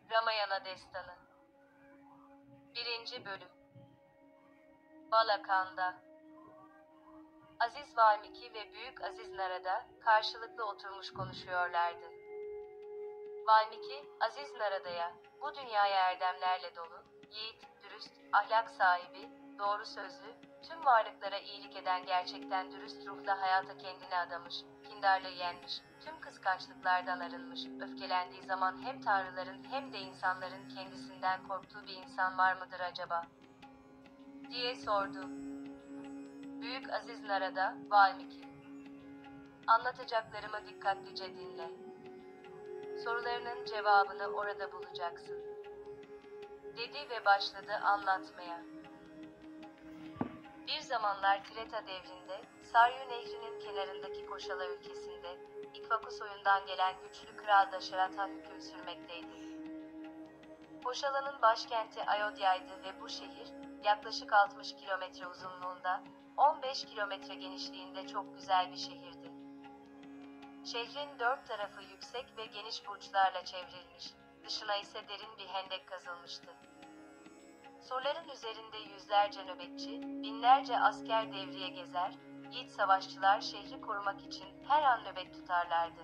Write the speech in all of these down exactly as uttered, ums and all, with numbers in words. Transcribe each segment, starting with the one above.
Ramayana Destanı birinci. Bölüm Balakanda Aziz Valmiki ve Büyük Aziz Narada karşılıklı oturmuş konuşuyorlardı. Valmiki, Aziz Narada'ya, bu dünyaya erdemlerle dolu, yiğit, dürüst, ahlak sahibi, doğru sözlü, tüm varlıklara iyilik eden gerçekten dürüst ruhla hayata kendini adamış, kindarlığı yenmiş, tüm kıskançlıklardan arınmış, öfkelendiği zaman hem tanrıların hem de insanların kendisinden korktuğu bir insan var mıdır acaba? Diye sordu. Büyük Aziz Narada, Valmiki. Anlatacaklarımı dikkatlice dinle. Sorularının cevabını orada bulacaksın. Dedi ve başladı anlatmaya. Bir zamanlar Kreta devrinde, Saryu Nehri'nin kenarındaki Koşala ülkesinde, İkvaku soyundan gelen güçlü Kral Daşaratha hüküm sürmekteydi. Koşala'nın başkenti Ayodhya'ydı ve bu şehir, yaklaşık altmış kilometre uzunluğunda, on beş kilometre genişliğinde çok güzel bir şehirdi. Şehrin dört tarafı yüksek ve geniş burçlarla çevrilmiş, dışına ise derin bir hendek kazılmıştı. Surların üzerinde yüzlerce nöbetçi, binlerce asker devriye gezer, yiğit savaşçılar şehri korumak için her an nöbet tutarlardı.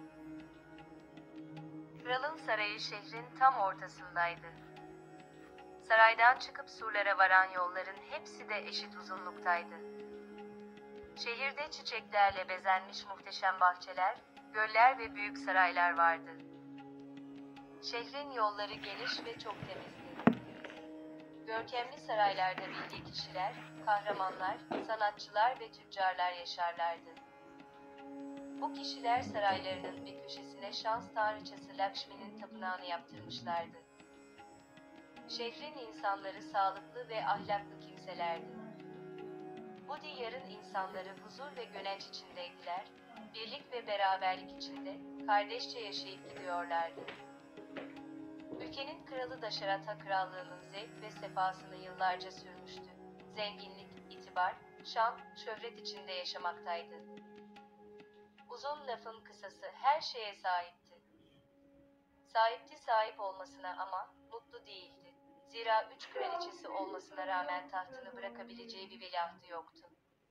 Kralın sarayı şehrin tam ortasındaydı. Saraydan çıkıp surlara varan yolların hepsi de eşit uzunluktaydı. Şehirde çiçeklerle bezenmiş muhteşem bahçeler, göller ve büyük saraylar vardı. Şehrin yolları geniş ve çok temizdi. Görkemli saraylarda bilge kişiler, kahramanlar, sanatçılar ve tüccarlar yaşarlardı. Bu kişiler saraylarının bir köşesine şans tanrıçası Lakshmi'nin tapınağını yaptırmışlardı. Şehrin insanları sağlıklı ve ahlaklı kimselerdi. Bu diyarın insanları huzur ve gönenç içindeydiler, birlik ve beraberlik içinde, kardeşçe yaşayıp gidiyorlardı. Ülkenin kralı Daşaratha krallığının zevk ve sefasını yıllarca sürmüştü. Zenginlik, itibar, şan, şöhret içinde yaşamaktaydı. Uzun lafın kısası her şeye sahipti. Sahipti sahip olmasına ama mutlu değildi. Zira üç kraliçesi olmasına rağmen tahtını bırakabileceği bir veliahtı yoktu.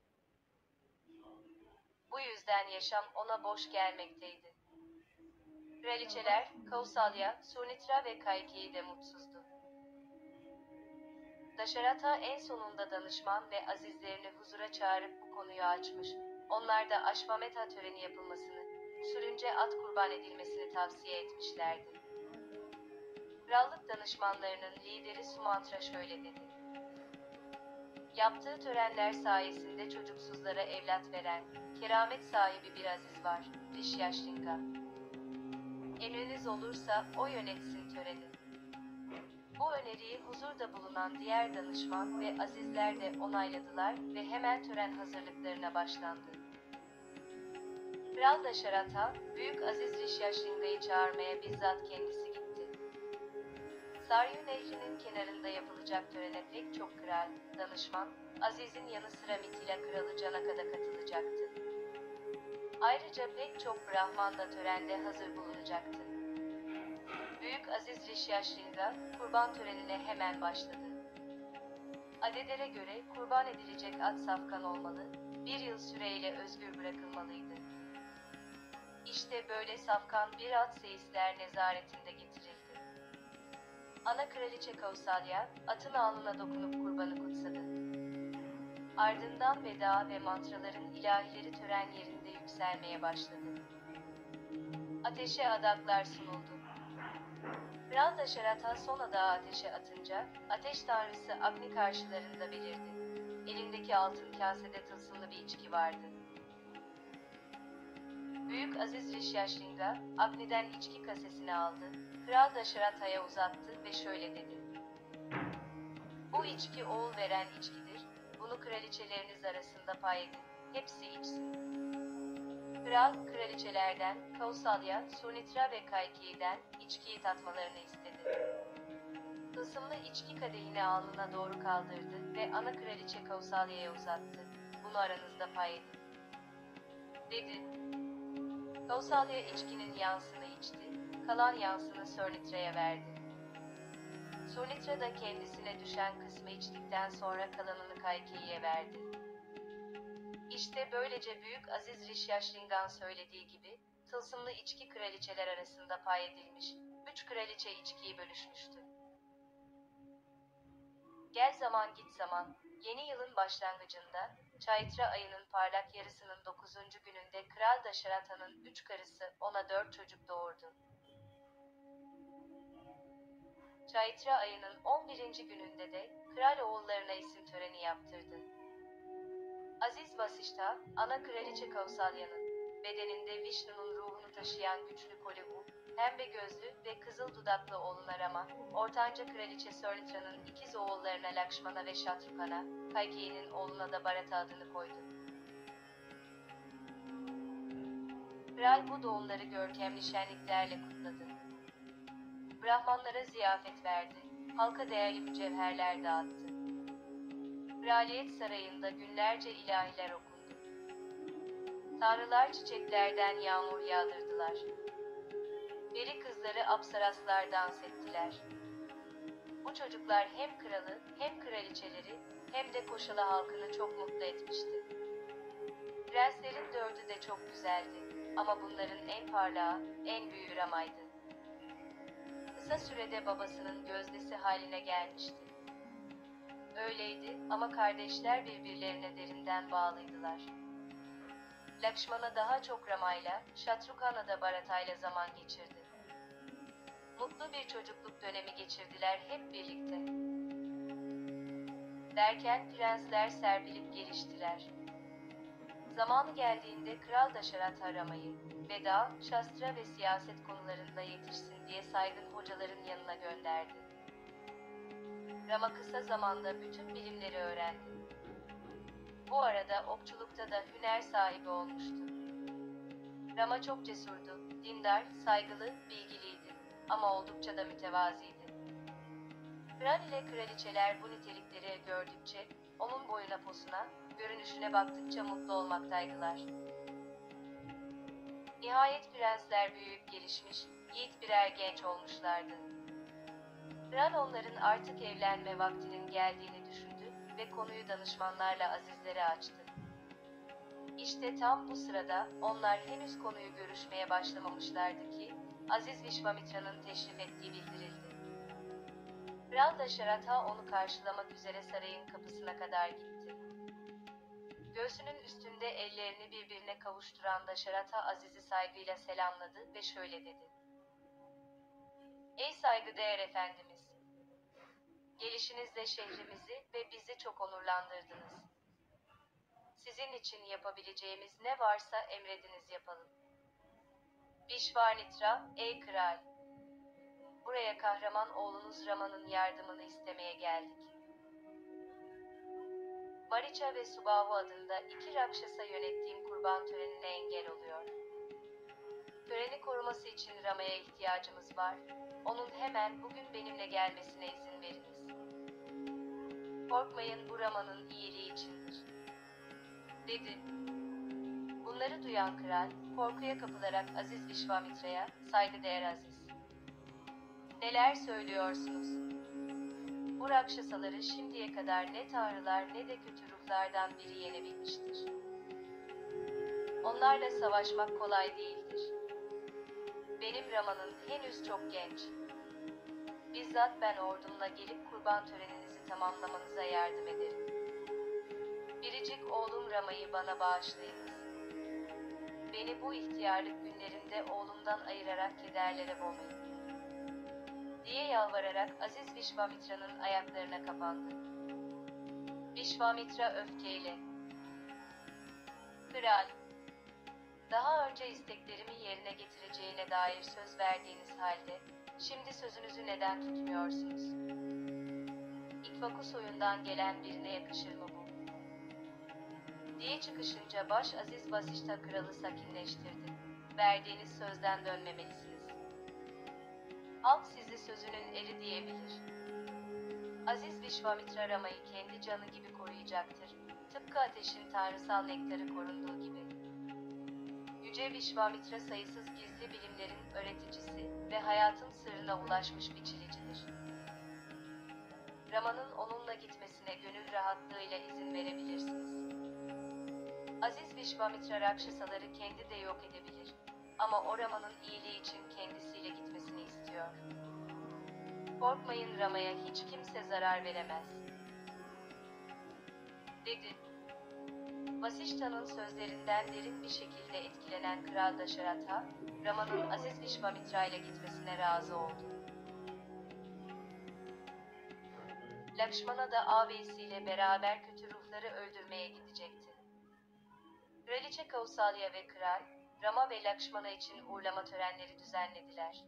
Bu yüzden yaşam ona boş gelmekteydi. Kraliçeler, Kausalya, Sunitra ve Kaykeyi de mutsuzdu. Daşaratha en sonunda danışman ve azizlerini huzura çağırıp bu konuyu açmış, onlar da Aşvamedha töreni yapılmasını, usulünce at kurban edilmesini tavsiye etmişlerdi. Krallık danışmanlarının lideri Sumantra şöyle dedi. Yaptığı törenler sayesinde çocuksuzlara evlat veren, keramet sahibi bir aziz var, Rishyashringa. Emriniz olursa o yönetsin töreni. Bu öneriyi huzurda bulunan diğer danışman ve azizler de onayladılar ve hemen tören hazırlıklarına başlandı. Kral Daşaratha, Büyük Aziz Rishyasringa'yı çağırmaya bizzat kendisi gitti. Saryu Nehri'nin kenarında yapılacak törene pek çok kral, danışman, Aziz'in yanı sıra Mitila Kralı Janaka da katılacaktı. Ayrıca pek çok Brahman da törende hazır bulunacaktı. Büyük Aziz Rishyashringa, kurban törenine hemen başladı. Adetlere göre kurban edilecek at safkan olmalı, bir yıl süreyle özgür bırakılmalıydı. İşte böyle safkan bir at seyisler nezaretinde getirildi. Ana kraliçe Kausalya, atın alnına dokunup kurbanı kutsadı. Ardından veda ve mantraların ilahileri tören yerinde yükselmeye başladı. Ateşe adaklar sunuldu. Kral Daşaratha son adağı ateşe atınca, ateş tanrısı Agni karşılarında belirdi. Elindeki altın kasede tılsımlı bir içki vardı. Büyük Aziz Rishyashringa, Agni'den içki kasesini aldı, Kral Daşaratha'ya uzattı ve şöyle dedi. Bu içki oğul veren içkidir, bunu kraliçeleriniz arasında pay edin, hepsi içsin. Kral, kraliçelerden, Kausalya, Sunitra ve Kaykeyi'den içkiyi tatmalarını istedi. Tılsımlı içki kadehini alnına doğru kaldırdı ve ana kraliçe Kausalya'ya uzattı. Bunu aranızda pay edin. Dedi. Kausalya içkinin yansını içti, kalan yansını Surnitra'ya verdi. Surnitra da kendisine düşen kısmı içtikten sonra kalanını Kaykeyi'ye verdi. İşte böylece Büyük Aziz Rishyashringan söylediği gibi, tılsımlı içki kraliçeler arasında pay edilmiş, üç kraliçe içkiyi bölüşmüştü. Gel zaman git zaman, yeni yılın başlangıcında, Chaitra ayının parlak yarısının dokuzuncu gününde Kral Dasharatha'nın üç karısı ona dört çocuk doğurdu. Chaitra ayının on birinci gününde de kral oğullarına isim töreni yaptırdı. Aziz Vasishtha, ana kraliçe Kausalya'nın bedeninde Vishnu'nun ruhunu taşıyan güçlü Kolivu, pembe gözlü ve kızıl dudaklı oğluna Rama, ortanca kraliçe Surnitra'nın ikiz oğullarına Lakshmana ve Shatrukhan'a, Kaykeyi'nin oğluna da Bharata adını koydu. Kral bu doğumları görkemli şenliklerle kutladı. Brahmanlara ziyafet verdi, halka değerli mücevherler dağıttı. Kraliyet sarayında günlerce ilahiler okundu. Tanrılar çiçeklerden yağmur yağdırdılar. Peri kızları apsaraslar dans ettiler. Bu çocuklar hem kralı, hem kraliçeleri, hem de Koşalı halkını çok mutlu etmişti. Prenslerin dördü de çok güzeldi, ama bunların en parlağı, en büyüğü Rama'ydı. Kısa sürede babasının gözdesi haline gelmişti. Öyleydi ama kardeşler birbirlerine derinden bağlıydılar. Lakshmana daha çok Rama'yla, Shatrukhan'a da Bharata'yla zaman geçirdi. Mutlu bir çocukluk dönemi geçirdiler hep birlikte. Derken prensler serpilip geliştiler. Zamanı geldiğinde Kral Dasharatha Rama'yı, Veda, Şastra ve siyaset konularında yetişsin diye saygın hocaların yanına gönderdi. Rama kısa zamanda bütün bilimleri öğrendi. Bu arada okçulukta da hüner sahibi olmuştu. Rama çok cesurdu, dindar, saygılı, bilgiliydi ama oldukça da mütevaziydi. Kral ile kraliçeler bu nitelikleri gördükçe, onun boyuna posuna, görünüşüne baktıkça mutlu olmaktaydılar. Nihayet prensler büyüyüp gelişmiş, yiğit birer genç olmuşlardı. Kral onların artık evlenme vaktinin geldiğini düşündü ve konuyu danışmanlarla azizlere açtı. İşte tam bu sırada onlar henüz konuyu görüşmeye başlamamışlardı ki, Aziz Vishvamitra'nın teşrif ettiği bildirildi. Kral Dasharatha onu karşılamak üzere sarayın kapısına kadar gitti. Göğsünün üstünde ellerini birbirine kavuşturan Dasharatha Aziz'i saygıyla selamladı ve şöyle dedi. Ey saygıdeğer efendimiz! Gelişinizle şehrimizi ve bizi çok onurlandırdınız. Sizin için yapabileceğimiz ne varsa emrediniz yapalım. Vishvanitra, ey kral! Buraya kahraman oğlunuz Rama'nın yardımını istemeye geldik. Maricha ve Subahu adında iki Rakşasa yönettiğim kurban törenine engel oluyor. Töreni koruması için Rama'ya ihtiyacımız var. Onun hemen bugün benimle gelmesine izin veriniz. Korkmayın, bu Rama'nın iyiliği içindir, dedi. Bunları duyan kral, korkuya kapılarak Aziz Vishvamitra'ya, saygıdeğer Aziz, neler söylüyorsunuz? Bu Rakşasaları şimdiye kadar ne tanrılar ne de kötü ruhlardan biri yenebilmiştir. Onlarla savaşmak kolay değildir. Benim Rama'nın henüz çok genç. Bizzat ben ordumla gelip kurban töreninizi tamamlamanıza yardım ederim. Biricik oğlum Rama'yı bana bağışlayınız. Beni bu ihtiyarlık günlerimde oğlumdan ayırarak kederlere boğmayın, diye yalvararak Aziz Vishvamitra'nın ayaklarına kapandı. Vishvamitra öfkeyle, Kral, daha önce isteklerimi yerine getireceğine dair söz verdiğiniz halde, şimdi sözünüzü neden tutmuyorsunuz? İkvaku soyundan gelen birine yakışır mı bu? Diye çıkışınca baş Aziz Vasishtha kralı sakinleştirdi. Verdiğiniz sözden dönmemelisiniz. Halk sizi sözünün eri diyebilir. Aziz Vishvamitra Rama'yı kendi canı gibi koruyacaktır. Tıpkı ateşin tanrısal nektarı korunduğu gibi. Yüce Vishvamitra sayısız gizli bilimlerin öğreticisi ve hayatın sırrına ulaşmış bir çilecidir. Rama'nın onunla gitmesine gönül rahatlığıyla izin verebilirsiniz. Aziz Vishvamitra Rakşasaları kendi de yok edebilir. Ama o Rama'nın iyiliği için kendisiyle gitmesini istiyor. Korkmayın, Rama'ya hiç kimse zarar veremez, dedi. Vasişta'nın sözlerinden derin bir şekilde etkilenen Kral Dasharatha, Rama'nın Aziz Vishvamitra ile gitmesine razı oldu. Lakşmana da ağabeyisiyle beraber kötü ruhları öldürmeye gidecekti. Kraliçe Kausalya ve Kral, Rama ve Lakşmana için uğurlama törenleri düzenlediler.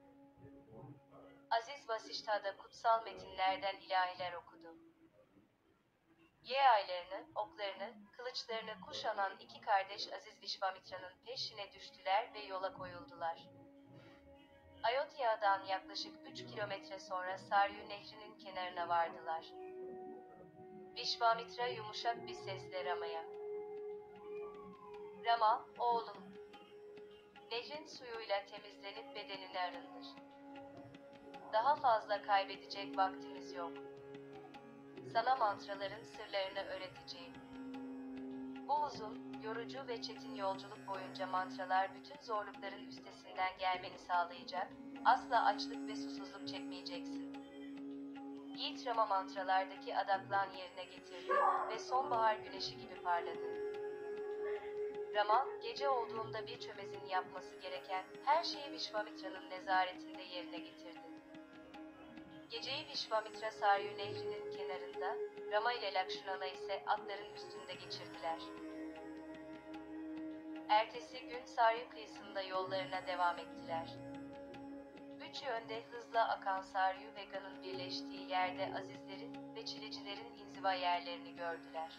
Aziz Vasişta da kutsal metinlerden ilahiler okudu. Yaylarını, oklarını, kılıçlarını kuşanan iki kardeş Aziz Vishvamitra'nın peşine düştüler ve yola koyuldular. Ayodhya'dan yaklaşık üç kilometre sonra Saryu Nehri'nin kenarına vardılar. Vishvamitra yumuşak bir sesle Rama'ya, "Rama, oğlum, nehrin suyuyla temizlenip bedenini arındır. Daha fazla kaybedecek vaktimiz yok. Sana mantraların sırlarını öğreteceğim. Bu uzun, yorucu ve çetin yolculuk boyunca mantralar bütün zorlukların üstesinden gelmeni sağlayacak, asla açlık ve susuzluk çekmeyeceksin." Yiğit Rama mantralardaki adaklan yerine getirdi ve sonbahar güneşi gibi parladı. Rama, gece olduğunda bir çömezin yapması gereken her şeyi Vishvamitra'nın nezaretinde yerine getirdi. Geceyi Vishvamitra Saryu Nehri'nin kenarında, Rama ile Lakşmana ise atların üstünde geçirdiler. Ertesi gün Saryu kıyısında yollarına devam ettiler. Üç yönde hızla akan Saryu ve Gan'ın birleştiği yerde azizlerin ve çilecilerin inziva yerlerini gördüler.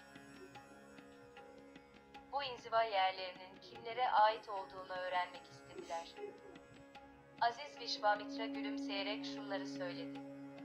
Bu inziva yerlerinin kimlere ait olduğunu öğrenmek istediler. Aziz Vishvamitra gülümseyerek şunları söyledi: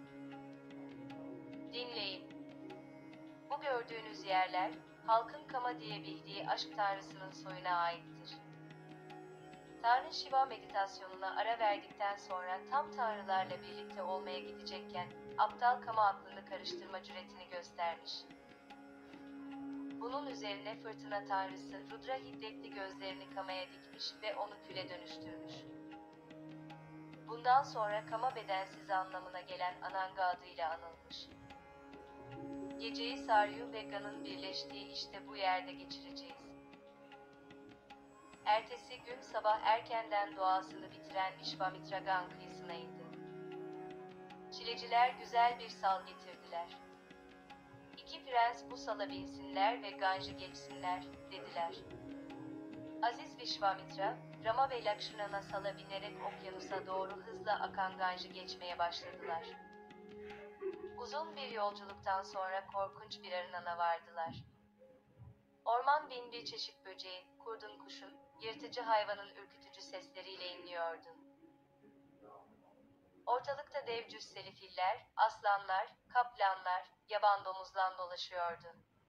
"Dinleyin. Bu gördüğünüz yerler, halkın Kama diye bildiği aşk tanrısının soyuna aittir. Tanrı Shiva meditasyonuna ara verdikten sonra tam tanrılarla birlikte olmaya gidecekken, aptal Kama aklını karıştırma cüretini göstermiş. Bunun üzerine fırtına tanrısı Rudra hiddetli gözlerini Kama'ya dikmiş ve onu küle dönüştürmüş. Bundan sonra Kama bedensiz anlamına gelen Ananga adıyla anılmış. Geceyi Saryu ve Gan'ın birleştiği işte bu yerde geçireceğiz." Ertesi gün sabah erkenden duasını bitiren Vishvamitra Gan kıyısına indi. Çileciler güzel bir sal getirdiler. "İki prens bu sala binsinler ve Ganj'ı geçsinler," dediler. Aziz Vishvamitra, Rama ve Lakşman'a sala binerek okyanusa doğru hızla akan Ganj'ı geçmeye başladılar. Uzun bir yolculuktan sonra korkunç bir arınana vardılar. Orman bin bir çeşit böceğin, kurdun kuşun, yırtıcı hayvanın ürkütücü sesleriyle inliyordu. Ortalıkta dev cüsseli filler, aslanlar, kaplanlar, yaban domuzlan dolaşıyordu.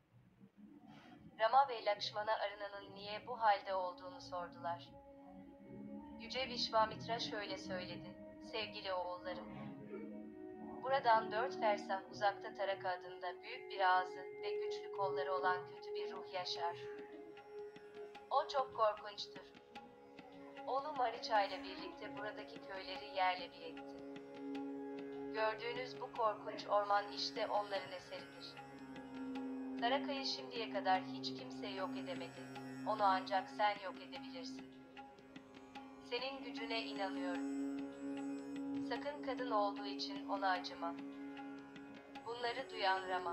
Rama ve Lakşmana arınanın niye bu halde olduğunu sordular. Yüce Vishvamitra şöyle söyledi: "Sevgili oğullarım, buradan dört fersah uzakta Taraka adında büyük bir ağzı ve güçlü kolları olan kötü bir ruh yaşar. O çok korkunçtur. Oğlu Maricha ile birlikte buradaki köyleri yerle bir etti. Gördüğünüz bu korkunç orman işte onların eseridir. Taraka'yı şimdiye kadar hiç kimse yok edemedi. Onu ancak sen yok edebilirsin. Senin gücüne inanıyorum. Sakın kadın olduğu için ona acıma." Bunları duyan Rama,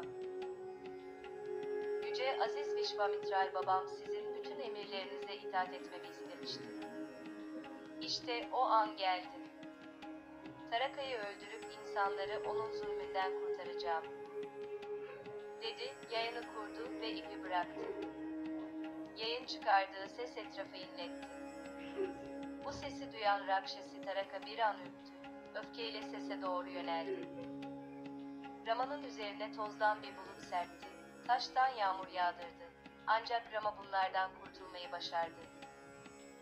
"Yüce Aziz Vishvamitral babam sizin bütün emirlerinize itaat etmemi istemişti. İşte o an geldi. Taraka'yı öldürüp insanları onun zulmünden kurtaracağım," dedi, yayını kurdu ve ipi bıraktı. Yayın çıkardığı ses etrafı inletti. Bu sesi duyan Rakşasi Taraka bir an ürktü, öfkeyle sese doğru yöneldi. Rama'nın üzerine tozdan bir bulut serpti, taştan yağmur yağdırdı. Ancak Rama bunlardan kurtulmayı başardı.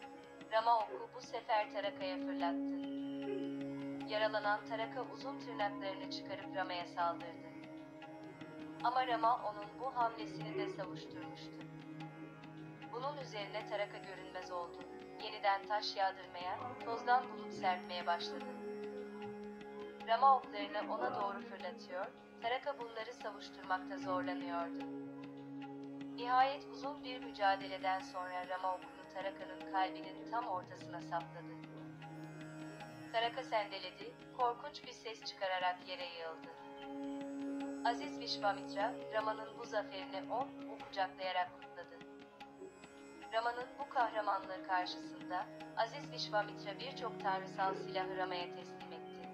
Rama oku bu sefer Taraka'ya fırlattı. Yaralanan Taraka uzun tırnaklarını çıkarıp Rama'ya saldırdı. Ama Rama onun bu hamlesini de savuşturmuştu. Bunun üzerine Taraka görünmez oldu. Yeniden taş yağdırmaya, tozdan bulup serpmeye başladı. Rama oklarını ona doğru fırlatıyor, Taraka bunları savuşturmakta zorlanıyordu. Nihayet uzun bir mücadeleden sonra Rama okunu Taraka'nın kalbinin tam ortasına sapladı. Taraka sendeledi, korkunç bir ses çıkararak yere yığıldı. Aziz Vishvamitra, Rama'nın bu zaferini on o kucaklayarak kutladı. Rama'nın bu kahramanlığı karşısında Aziz Vishvamitra birçok tanrısal silahı Rama'ya teslim etti.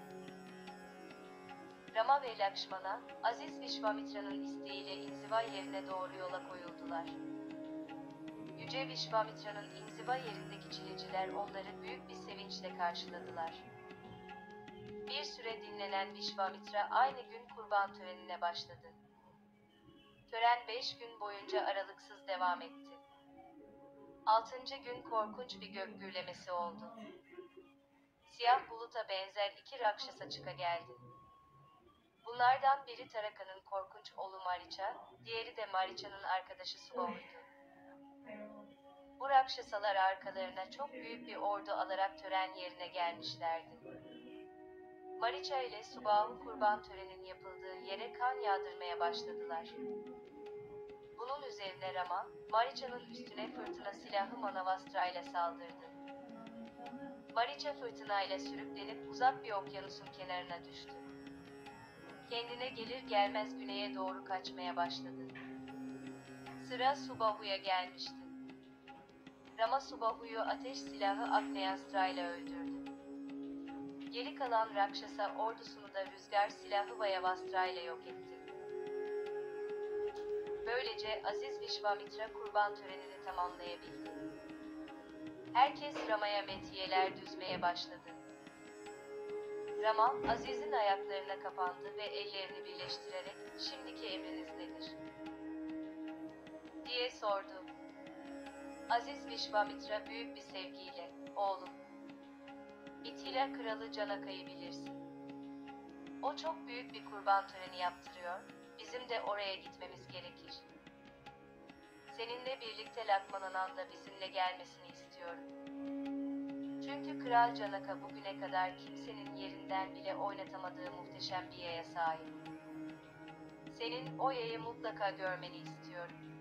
Rama ve Lakshmana, Aziz Vishvamitra'nın isteğiyle inziva yerine doğru yola koyuldular. Yüce Vishvamitra'nın inziva yerindeki çileciler onları büyük bir sevinçle karşıladılar. Bir süre dinlenen Vishvamitra aynı gün kurban törenine başladı. Tören beş gün boyunca aralıksız devam etti. Altıncı gün korkunç bir gök gürlemesi oldu. Siyah buluta benzer iki rakşasa çıka geldi. Bunlardan biri Taraka'nın korkunç oğlu Maricha, diğeri de Maricha'nın arkadaşı Subahu'ydu. Bu rakşasalar arkalarına çok büyük bir ordu alarak tören yerine gelmişlerdi. Maricha ile Subahu kurban töreninin yapıldığı yere kan yağdırmaya başladılar. Bunun üzerine Rama, Maricha'nın üstüne fırtına silahı Manavastra ile saldırdı. Maricha fırtınayla sürüklenip uzak bir okyanusun kenarına düştü. Kendine gelir gelmez güneye doğru kaçmaya başladı. Sıra Subahu'ya gelmişti. Rama Subahu'yu ateş silahı Agnyastra ile öldürdü. Geri kalan Rakşasa ordusunu da rüzgar silahı Vayavastra ile yok etti. Böylece Aziz Vishvamitra kurban törenini tamamlayabildi. Herkes Rama'ya metiyeler düzmeye başladı. Rama, Aziz'in ayaklarına kapandı ve ellerini birleştirerek, "Şimdiki emriniz nedir?" diye sordu. Aziz Vishvamitra büyük bir sevgiyle, "Oğlum, Mithila kralı Janaka'yı bilirsin. O çok büyük bir kurban töreni yaptırıyor, bizim de oraya gitmemiz gerekir. Seninle birlikte Lakshmana'nın da bizimle gelmesini istiyorum. Çünkü Kral Janaka bugüne kadar kimsenin yerinden bile oynatamadığı muhteşem bir yaya sahip. Senin o yayı mutlaka görmeni istiyorum."